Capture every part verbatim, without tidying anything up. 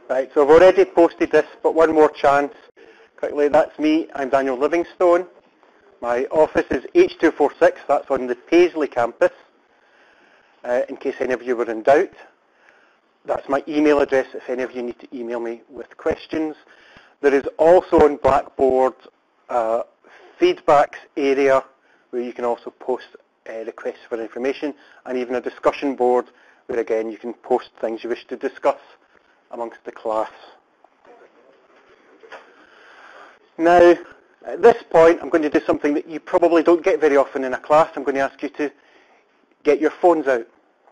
Right, so I've already posted this, but one more chance. Quickly, that's me. I'm Daniel Livingstone. My office is H two four six. That's on the Paisley campus, uh, in case any of you were in doubt. That's my email address if any of you need to email me with questions. There is also on Blackboard a feedbacks area where you can also post uh, requests for information, and even a discussion board where again you can post things you wish to discuss amongst the class. Now, at this point I'm going to do something that you probably don't get very often in a class. I'm going to ask you to get your phones out.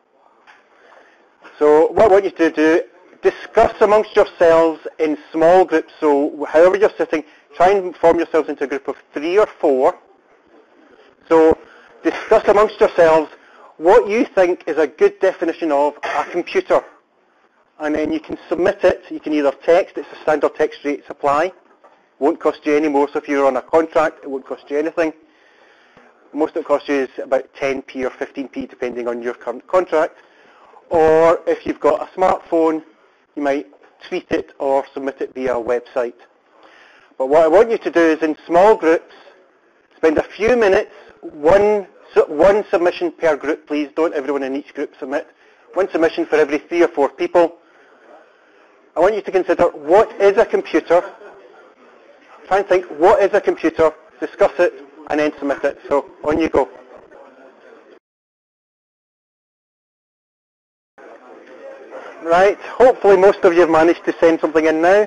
So what I want you to do, discuss amongst yourselves in small groups. So however you're sitting, try and form yourselves into a group of three or four. So discuss amongst yourselves what you think is a good definition of a computer. And then you can submit it. You can either text, it's a standard text rate supply. Won't cost you any more. So if you're on a contract, it won't cost you anything. Most it costs you is about ten p or fifteen p depending on your current contract. Or if you've got a smartphone, you might tweet it or submit it via a website. But what I want you to do is in small groups, spend a few minutes, one, one submission per group, please. Don't everyone in each group submit. One submission for every three or four people. I want you to consider what is a computer. Try and think, what is a computer? Discuss it and then submit it. So on you go. Right, hopefully most of you have managed to send something in now.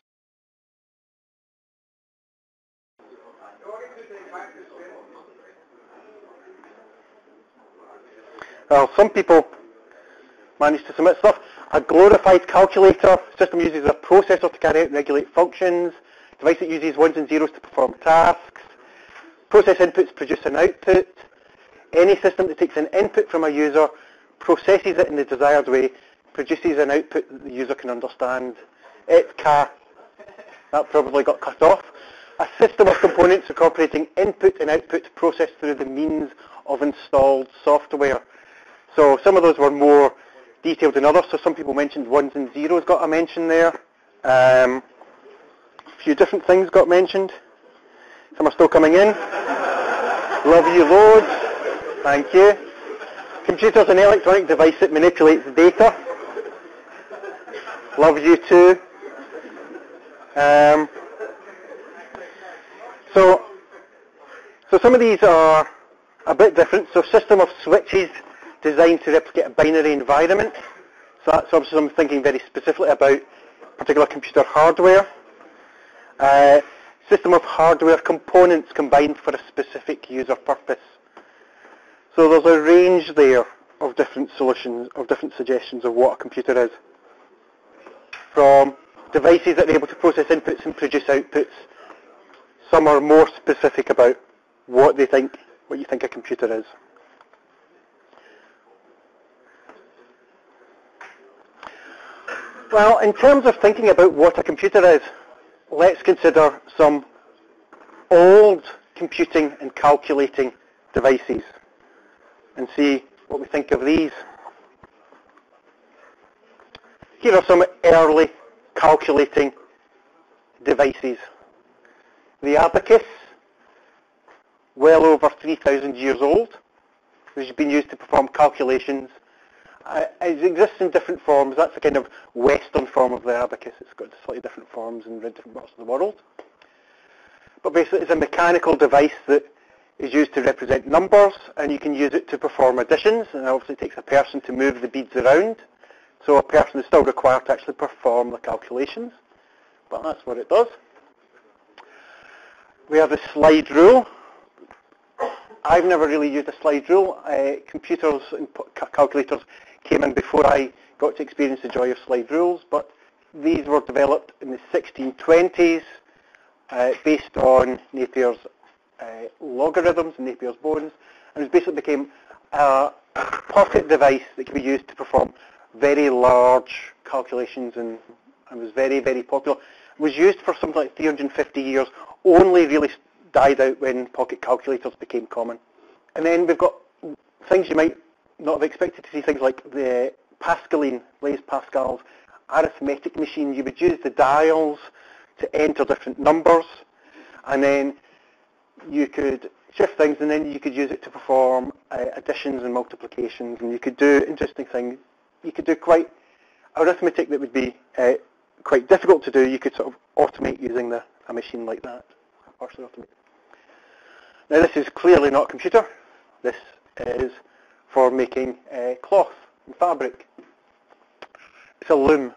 Well, some people managed to submit stuff. A glorified calculator. System uses a processor to carry out and regulate functions. Device that uses ones and zeros to perform tasks. Process inputs produce an output. Any system that takes an input from a user, processes it in the desired way, produces an output that the user can understand. It's C A. That probably got cut off. A system of components incorporating input and output processed through the means of installed software. So some of those were more detailed than others. So some people mentioned ones and zeros got a mention there. Um, a few different things got mentioned. Some are still coming in. Love you loads. Thank you. Computer's an electronic device that manipulates data. Love you too. Um, so, so some of these are a bit different. So system of switches designed to replicate a binary environment. So that's obviously I'm thinking very specifically about particular computer hardware. Uh, system of hardware components combined for a specific user purpose. So there's a range there of different solutions, of different suggestions of what a computer is. From devices that are able to process inputs and produce outputs, some are more specific about what they think, what you think a computer is. Well, in terms of thinking about what a computer is, let's consider some old computing and calculating devices and see what we think of these. Here are some early calculating devices. The abacus, well over three thousand years old, which has been used to perform calculations. Uh, it exists in different forms. That's the kind of Western form of the abacus. It's got slightly different forms in different parts of the world. But basically it's a mechanical device that is used to represent numbers, and you can use it to perform additions, and obviously it takes a person to move the beads around. So a person is still required to actually perform the calculations, but that's what it does. We have the slide rule. I've never really used a slide rule. Uh, computers and calculators came in before I got to experience the joy of slide rules, but these were developed in the sixteen twenties uh, based on Napier's uh, logarithms and Napier's bones, and it basically became a pocket device that can be used to perform very large calculations, and, and was very, very popular. It was used for something like three hundred fifty years, only really died out when pocket calculators became common. And then we've got things you might not have expected to see, things like the Pascaline, Blaise Pascal's arithmetic machine. You would use the dials to enter different numbers, and then you could shift things, and then you could use it to perform uh, additions and multiplications, and you could do interesting things. You could do quite arithmetic that would be uh, quite difficult to do. You could sort of automate using the, a machine like that, partially automate. Now this is clearly not a computer. This is for making uh, cloth and fabric. It's a loom.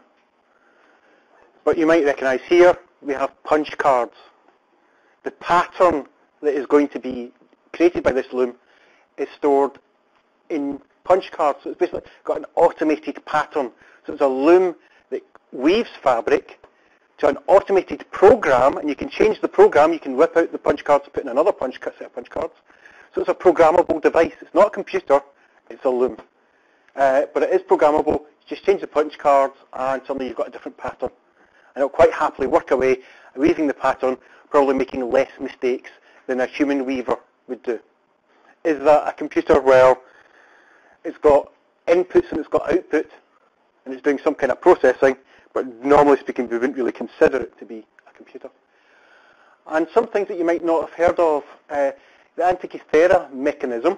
But you might recognise here we have punch cards. The pattern that is going to be created by this loom is stored in punch cards. So it's basically got an automated pattern. So it's a loom that weaves fabric to an automated program, and you can change the program. You can whip out the punch cards, put in another punch set of punch cards. So it's a programmable device. It's not a computer, it's a loom. Uh, but it is programmable. You just change the punch cards, and suddenly you've got a different pattern. And it'll quite happily work away, weaving the pattern, probably making less mistakes than a human weaver would do. Is that a computer? Well, it's got inputs and it's got output, and it's doing some kind of processing, but normally speaking, we wouldn't really consider it to be a computer. And some things that you might not have heard of, uh, the Antikythera mechanism.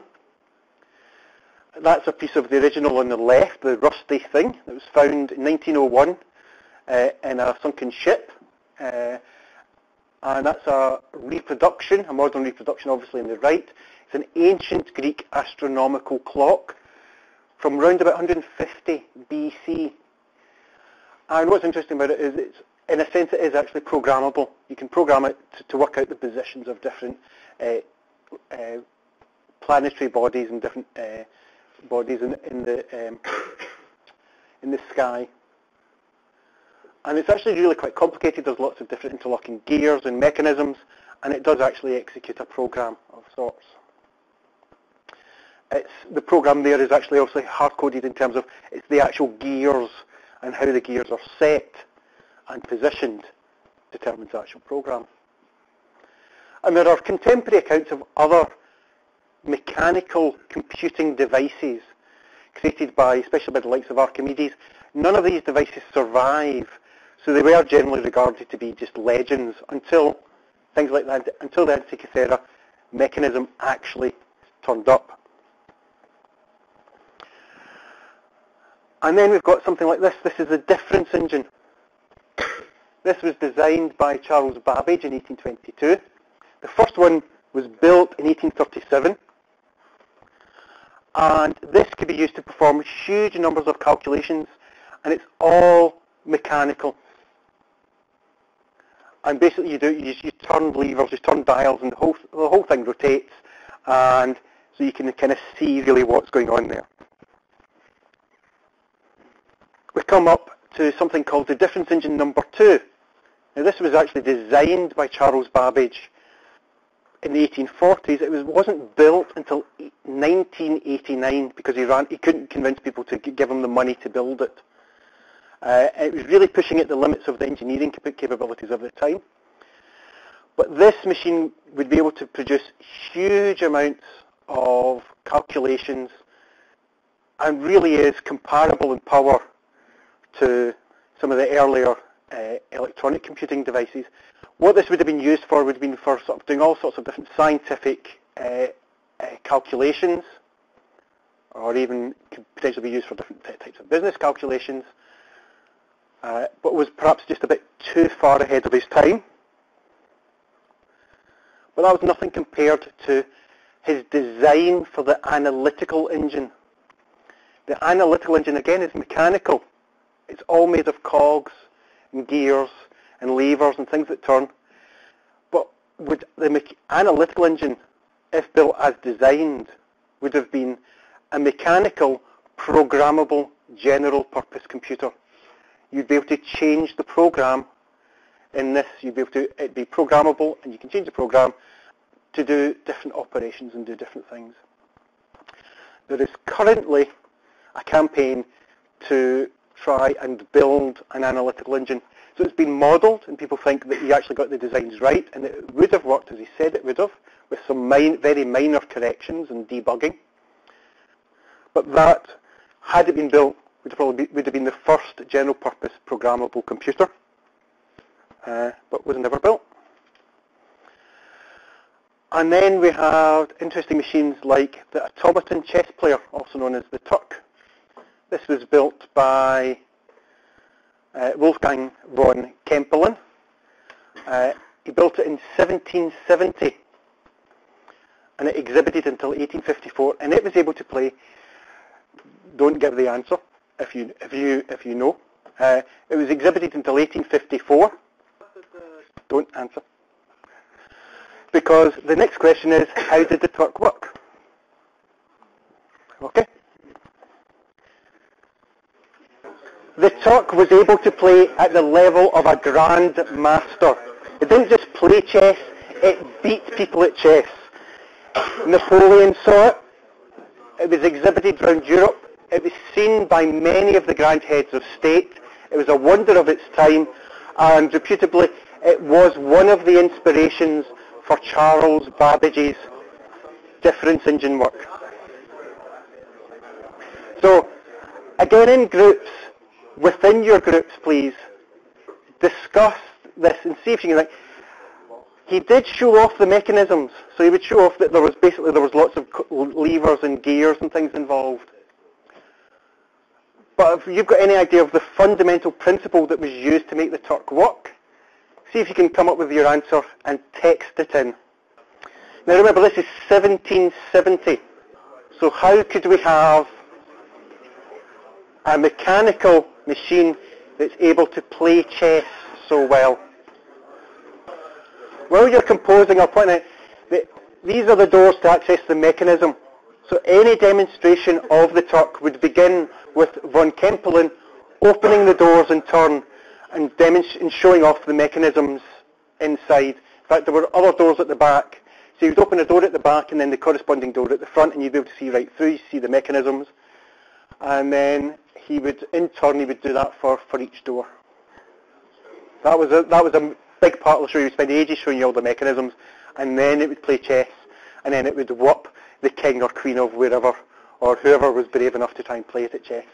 That's a piece of the original on the left, the rusty thing that was found in nineteen oh one uh, in a sunken ship. Uh, and that's a reproduction, a modern reproduction obviously on the right. It's an ancient Greek astronomical clock from around about one hundred fifty B C. And what's interesting about it is, it's, in a sense, it is actually programmable. You can program it to, to work out the positions of different uh, uh, planetary bodies and different uh, bodies in, in the um, in the sky. And it's actually really quite complicated. There's lots of different interlocking gears and mechanisms, and it does actually execute a program of sorts. It's, the program there is actually also hard-coded in terms of it's the actual gears and how the gears are set and positioned determines the actual program. And there are contemporary accounts of other mechanical computing devices created by, especially by the likes of Archimedes. None of these devices survive, so they were generally regarded to be just legends until things like that, until the Antikythera mechanism actually turned up. And then we've got something like this. This is the difference engine. This was designed by Charles Babbage in eighteen twenty-two. The first one was built in eighteen thirty-seven. And this could be used to perform huge numbers of calculations, and it's all mechanical. And basically you do you, you turn levers, you turn dials, and the whole the whole thing rotates, and so you can kind of see really what's going on there. We come up to something called the difference engine number two. Now this was actually designed by Charles Babbage in the eighteen forties. It was, wasn't built until nineteen eighty-nine because he, ran, he couldn't convince people to give him the money to build it. Uh, it was really pushing at the limits of the engineering capabilities of the time. But this machine would be able to produce huge amounts of calculations and really is comparable in power to some of the earlier uh, electronic computing devices. What this would have been used for would have been for sort of doing all sorts of different scientific uh, uh, calculations, or even could potentially be used for different types of business calculations, uh, but was perhaps just a bit too far ahead of his time. But that was nothing compared to his design for the analytical engine. The analytical engine, again, is mechanical. It's all made of cogs and gears and levers and things that turn. But would the analytical engine, if built as designed, would have been a mechanical, programmable, general-purpose computer. You'd be able to change the program in this. You'd be able to, it'd be programmable, and you can change the program to do different operations and do different things. There is currently a campaign to try and build an analytical engine. So it's been modelled, and people think that he actually got the designs right, and it would have worked as he said it would have, with some min very minor corrections and debugging. But that, had it been built, would have probably be, would have been the first general purpose programmable computer, uh, but was never built. And then we have interesting machines like the automaton chess player, also known as the Turk. This was built by uh, Wolfgang von Kempelen. Uh, he built it in seventeen seventy, and it exhibited until eighteen fifty-four, and it was able to play. Don't give the answer if you if you if you know. Uh, it was exhibited until eighteen fifty-four. Don't answer. Because the next question is, how did the Turk work? Okay. The Turk was able to play at the level of a grand master. It didn't just play chess, it beat people at chess. Napoleon saw it. It was exhibited around Europe. It was seen by many of the grand heads of state. It was a wonder of its time, and reputably it was one of the inspirations for Charles Babbage's difference engine work. So, again in groups, within your groups please, discuss this and see if you can, like, he did show off the mechanisms. So he would show off that there was basically, there was lots of levers and gears and things involved. But if you've got any idea of the fundamental principle that was used to make the Turk work, see if you can come up with your answer and text it in. Now remember, this is seventeen seventy. So how could we have a mechanical machine that's able to play chess so well? While you're composing, I'll point out that these are the doors to access the mechanism. So any demonstration of the Turk would begin with von Kempelen opening the doors in turn and, and showing off the mechanisms inside. In fact, there were other doors at the back. So you'd open a door at the back and then the corresponding door at the front, and you'd be able to see right through, you see the mechanisms. And then he would, in turn, he would do that for, for each door. That was, a, that was a big part of the show. He would spend ages showing you all the mechanisms, and then it would play chess, and then it would whoop the king or queen of wherever, or whoever was brave enough to try and play it at chess.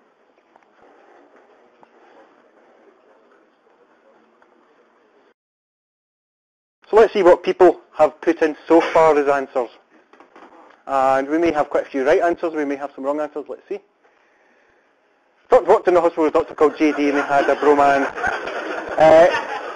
So let's see what people have put in so far as answers. And we may have quite a few right answers, we may have some wrong answers, let's see. Turk worked in the hospital with a doctor called J D and they had a bromance. Uh,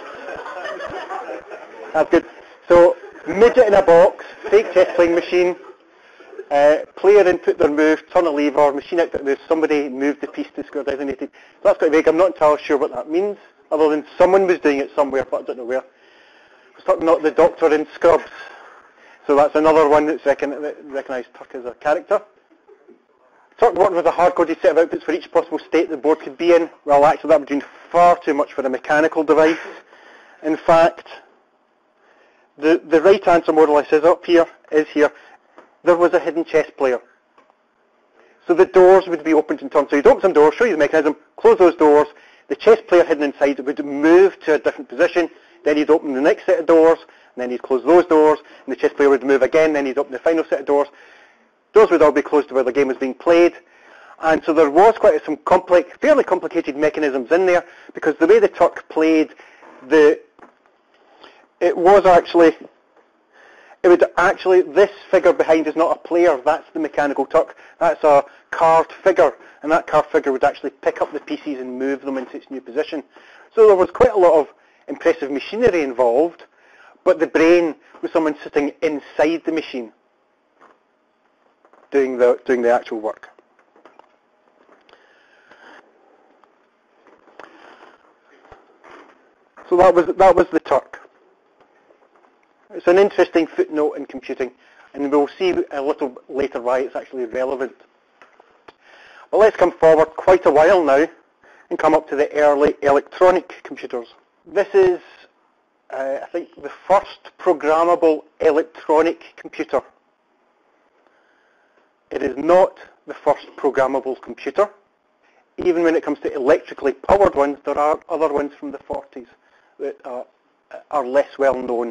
that's good. So, midget in a box, fake chess playing machine, uh, player input their move, turn a lever, machine output move, somebody moved the piece to score designated. So that's quite vague, I'm not entirely sure what that means, other than someone was doing it somewhere, but I don't know where. Certainly not the doctor in Scrubs. So that's another one that's recon that recognised Turk as a character. Turk worked with a hard-coded set of outputs for each possible state the board could be in. Well, actually that would be doing far too much for a mechanical device. In fact, the, the right answer, more or less, is up here, is here. There was a hidden chess player. So the doors would be opened in turn. So you'd open some doors, show you the mechanism, close those doors, the chess player hidden inside would move to a different position, then he'd open the next set of doors, and then he'd close those doors, and the chess player would move again, then he'd open the final set of doors. Doors would all be closed to where the game was being played. And so there was quite some complex, fairly complicated mechanisms in there, because the way the Turk played, the it was actually, it would actually, this figure behind is not a player, that's the mechanical Turk. That's a carved figure, and that carved figure would actually pick up the pieces and move them into its new position. So there was quite a lot of impressive machinery involved, but the brain was someone sitting inside the machine doing the doing the actual work. So that was that was the Turk. It's an interesting footnote in computing, and we'll see a little later why it's actually relevant. But let's come forward quite a while now and come up to the early electronic computers. This is, uh, I think, the first programmable electronic computer. It is not the first programmable computer. Even when it comes to electrically powered ones, there are other ones from the forties that are, are less well known.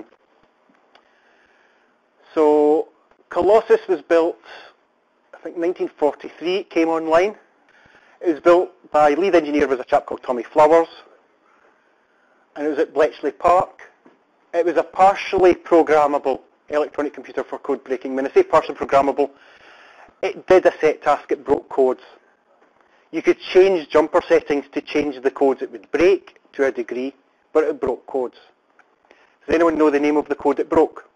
So Colossus was built, I think nineteen forty-three, it came online. It was built by, lead engineer was a chap called Tommy Flowers, and it was at Bletchley Park. It was a partially programmable electronic computer for code breaking. When I say partially programmable, it did a set task, it broke codes. You could change jumper settings to change the codes it would break to a degree, but it broke codes. Does anyone know the name of the code it broke?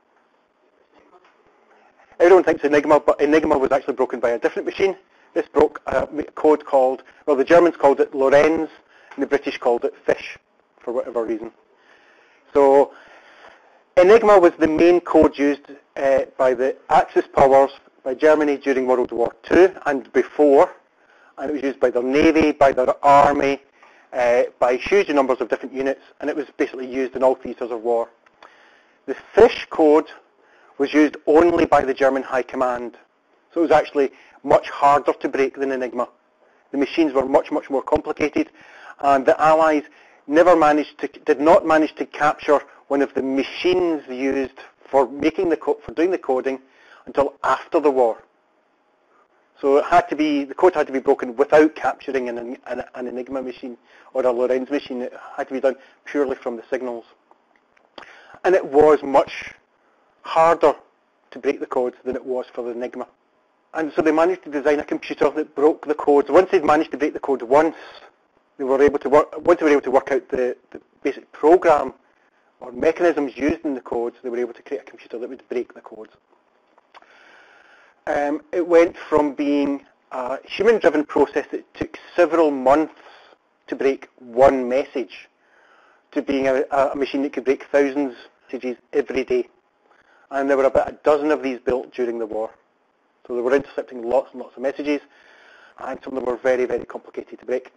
Everyone thinks Enigma, but Enigma was actually broken by a different machine. This broke a code called, well, the Germans called it Lorenz, and the British called it Fish, for whatever reason. So Enigma was the main code used uh, by the Axis powers, by Germany during World War Two and before, and it was used by their navy, by their army, uh, by huge numbers of different units, and it was basically used in all theatres of war. The Fish code was used only by the German High Command, so it was actually much harder to break than Enigma. The machines were much, much more complicated, and the Allies never managed to, did not manage to capture one of the machines used for making the co for doing the coding until after the war. So it had to be, the code had to be broken without capturing an, an, an Enigma machine or a Lorenz machine. It had to be done purely from the signals. And it was much harder to break the codes than it was for the Enigma. And so they managed to design a computer that broke the codes. Once they'd managed to break the code once, they were able to work, once they were able to work out the, the basic program or mechanisms used in the codes, they were able to create a computer that would break the codes. Um, it went from being a human-driven process that took several months to break one message to being a, a machine that could break thousands of messages every day. And there were about a dozen of these built during the war. So they were intercepting lots and lots of messages, and some of them were very, very complicated to break.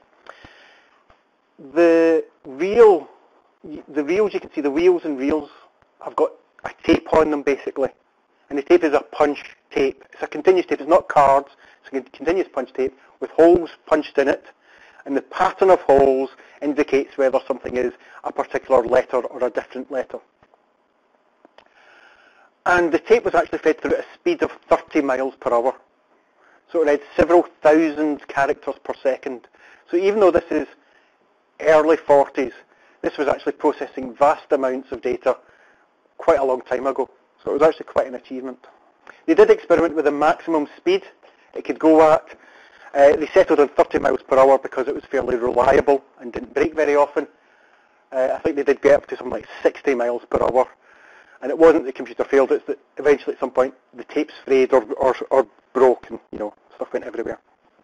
The reel, the reels, you can see the wheels and reels have got a tape on them basically. And the tape is a punch tape. It's a continuous tape. It's not cards. It's a continuous punch tape with holes punched in it. And the pattern of holes indicates whether something is a particular letter or a different letter. And the tape was actually fed through at a speed of thirty miles per hour. So it read several thousand characters per second. So even though this is early forties, this was actually processing vast amounts of data quite a long time ago. So it was actually quite an achievement. They did experiment with a maximum speed it could go at. Uh, they settled on thirty miles per hour because it was fairly reliable and didn't break very often. Uh, I think they did get up to something like sixty miles per hour. And it wasn't the computer failed, it's that eventually at some point the tapes frayed or, or, or broke and, you know, stuff went everywhere.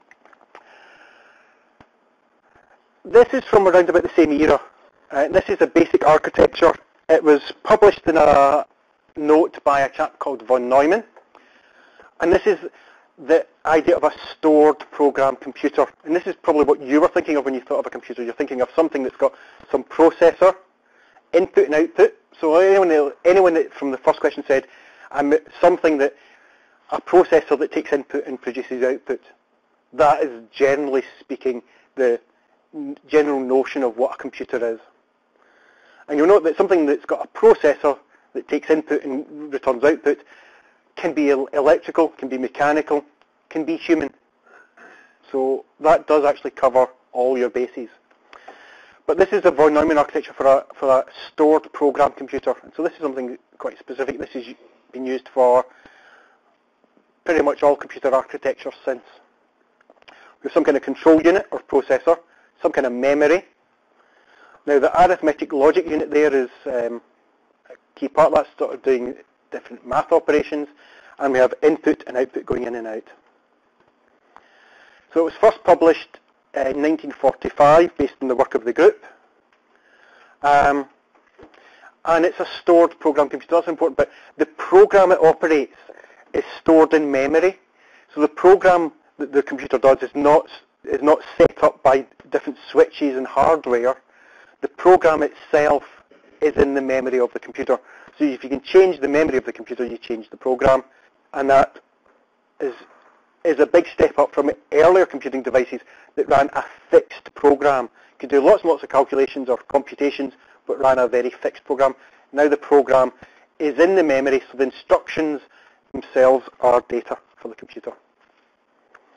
This is from around about the same era. Uh, this is a basic architecture. It was published in a note by a chap called von Neumann. And this is the idea of a stored program computer. And this is probably what you were thinking of when you thought of a computer. You're thinking of something that's got some processor, input and output. So anyone, anyone that from the first question said, I'm something that, a processor that takes input and produces output. That is generally speaking the general notion of what a computer is. And you'll note that something that's got a processor that takes input and returns output can be electrical, can be mechanical, can be human. So that does actually cover all your bases. But this is the von Neumann architecture for a, for a stored program computer. And so this is something quite specific. This has been used for pretty much all computer architecture since. We have some kind of control unit or processor, some kind of memory. Now the arithmetic logic unit there is um, a key part. That's sort of doing different math operations. And we have input and output going in and out. So it was first published in nineteen forty-five based on the work of the group. Um, and it's a stored program computer. That's important, but the program it operates is stored in memory. So the program that the computer does is not, is not set up by different switches and hardware. The program itself is in the memory of the computer. So if you can change the memory of the computer, you change the program. And that is is a big step up from earlier computing devices that ran a fixed program. Could do lots and lots of calculations or computations, but ran a very fixed program. Now the program is in the memory, so the instructions themselves are data for the computer.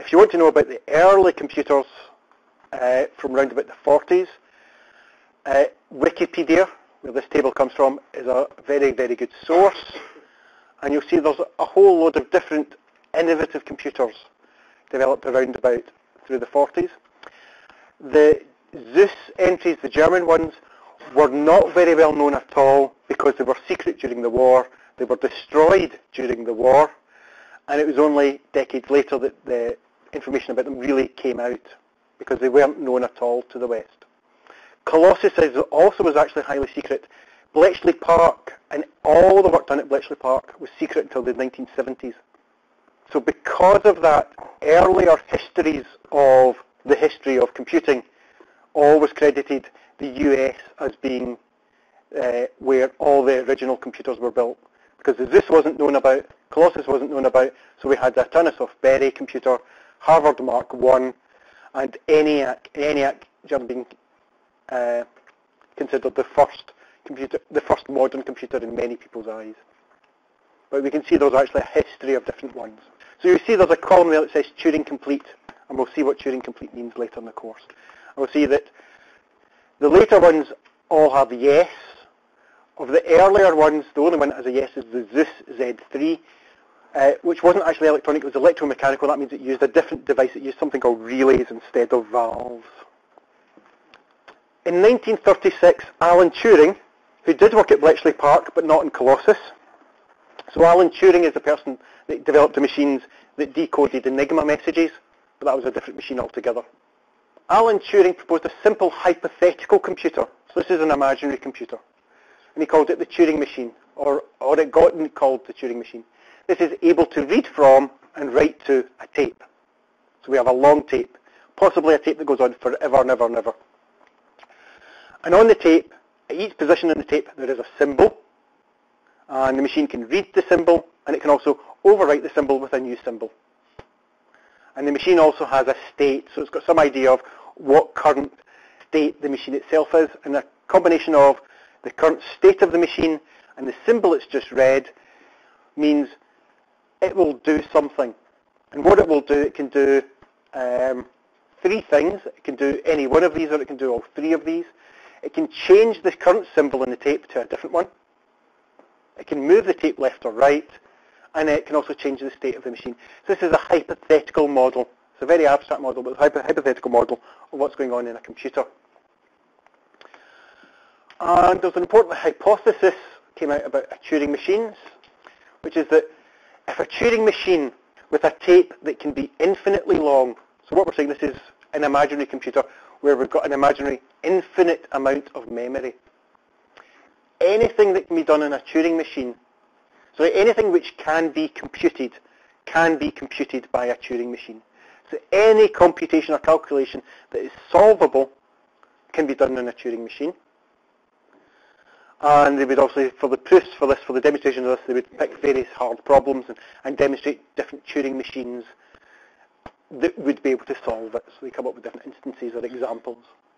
If you want to know about the early computers uh, from around about the forties, uh, Wikipedia, where this table comes from, is a very, very good source. And you'll see there's a whole load of different innovative computers developed around about through the forties. The Zeus entries, the German ones, were not very well known at all because they were secret during the war. They were destroyed during the war. And it was only decades later that the information about them really came out because they weren't known at all to the West. Colossus is also was actually highly secret. Bletchley Park and all the work done at Bletchley Park was secret until the nineteen seventies. So because of that, earlier histories of the history of computing always credited the U S as being uh, where all the original computers were built. Because Zeus wasn't known about, Colossus wasn't known about, so we had the Turnhouse Berry computer, Harvard Mark one, and ENIAC, ENIAC being uh, considered the first computer, the first modern computer in many people's eyes. But we can see there's actually a history of different ones. So you see there's a column there that says Turing complete, and we'll see what Turing complete means later in the course. And we'll see that the later ones all have yes. Of the earlier ones, the only one that has a yes is the Zeus Z three, uh, which wasn't actually electronic, it was electromechanical. That means it used a different device. It used something called relays instead of valves. In nineteen thirty-six, Alan Turing, who did work at Bletchley Park, but not in Colossus. So Alan Turing is the person that developed the machines that decoded Enigma messages, but that was a different machine altogether. Alan Turing proposed a simple hypothetical computer. So this is an imaginary computer. And he called it the Turing machine, or, or it got called the Turing machine. This is able to read from and write to a tape. So we have a long tape, possibly a tape that goes on forever and ever and ever. And on the tape, at each position in the tape, there is a symbol, and the machine can read the symbol, and it can also overwrite the symbol with a new symbol. And the machine also has a state, so it's got some idea of what current state the machine itself is, and a combination of the current state of the machine and the symbol it's just read means it will do something. And what it will do, it can do um, three things. It can do any one of these, or it can do all three of these. It can change the current symbol in the tape to a different one. It can move the tape left or right, and it can also change the state of the machine. So this is a hypothetical model. It's a very abstract model, but it's a hypothetical model of what's going on in a computer. And there's an important hypothesis came out about Turing machines, which is that if a Turing machine with a tape that can be infinitely long, so what we're saying, this is an imaginary computer where we've got an imaginary infinite amount of memory. Anything that can be done in a Turing machine, so anything which can be computed, can be computed by a Turing machine. So any computation or calculation that is solvable can be done in a Turing machine. And they would also, for the proofs for this, for the demonstration of this, they would pick various hard problems and, and demonstrate different Turing machines that would be able to solve it. So they come up with different instances or examples.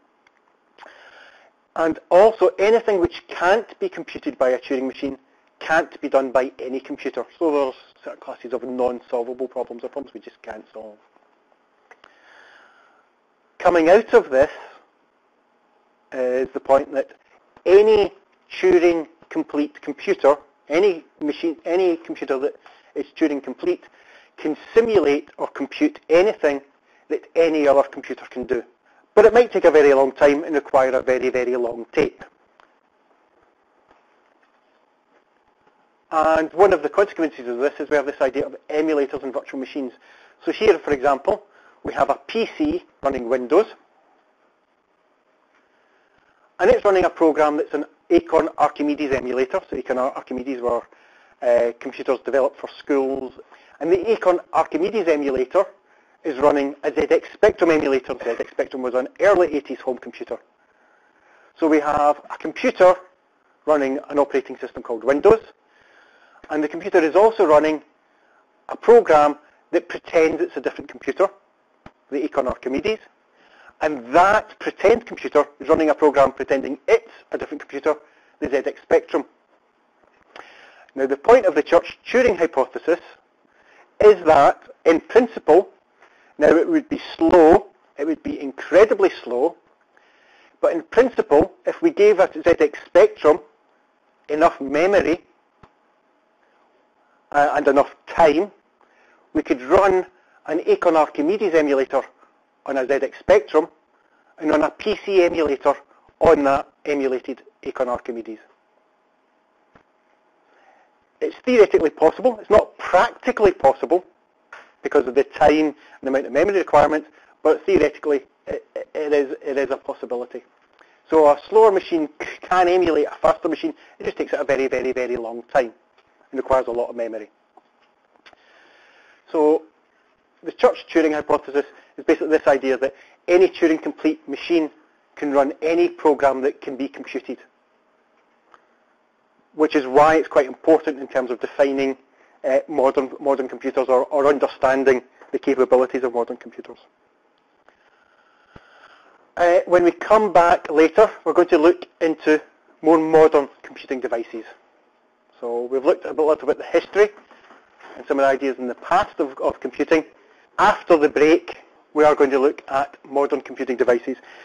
And also, anything which can't be computed by a Turing machine can't be done by any computer. So there's certain classes of non-solvable problems or problems we just can't solve. Coming out of this is the point that any Turing complete computer, any machine, any computer that is Turing complete can simulate or compute anything that any other computer can do. But it might take a very long time and require a very, very long tape. And one of the consequences of this is we have this idea of emulators and virtual machines. So here, for example, we have a P C running Windows, and it's running a program that's an Acorn Archimedes emulator. So Acorn Archimedes were uh, computers developed for schools. And the Acorn Archimedes emulator is running a Z X Spectrum emulator. Z X Spectrum was an early eighties home computer. So we have a computer running an operating system called Windows. And the computer is also running a program that pretends it's a different computer, the Acorn Archimedes. And that pretend computer is running a program pretending it's a different computer, the Z X Spectrum. Now the point of the Church-Turing hypothesis is that, in principle, Now it would be slow, it would be incredibly slow, but in principle, if we gave a Z X Spectrum enough memory uh, and enough time, we could run an Acorn Archimedes emulator on a Z X Spectrum and on a P C emulator on that emulated Acorn Archimedes. It's theoretically possible. It's not practically possible because of the time and the amount of memory requirements, but theoretically it, it, is, it is a possibility. So a slower machine can emulate a faster machine. It just takes it a very, very, very long time and requires a lot of memory. So the Church-Turing hypothesis is basically this idea that any Turing-complete machine can run any program that can be computed, which is why it's quite important in terms of defining uh, modern, modern computers or, or understanding the capabilities of modern computers. Uh, when we come back later, we're going to look into more modern computing devices. So we've looked a little bit at the history and some of the ideas in the past of, of computing. After the break, we are going to look at modern computing devices.